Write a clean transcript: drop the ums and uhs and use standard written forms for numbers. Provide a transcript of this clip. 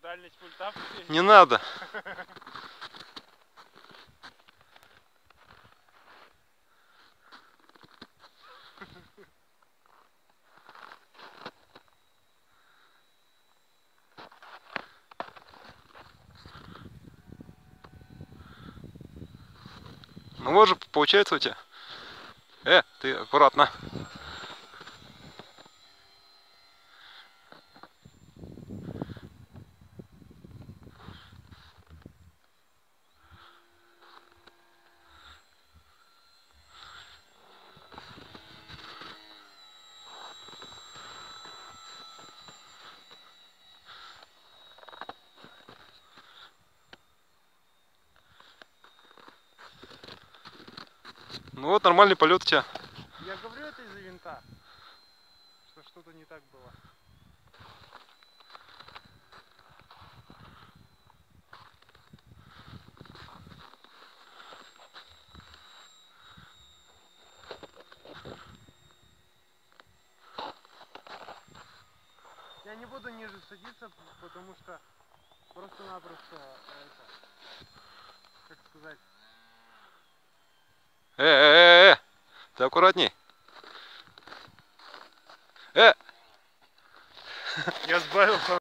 дальность пульта. Не надо. Ну вот же получается у тебя. Ты аккуратно. Ну вот нормальный полет у тебя. Я говорю, это из-за винта, что что-то не так было. Я не буду ниже садиться, потому что просто-напросто это, как сказать. Ты аккуратней. Я сбавил.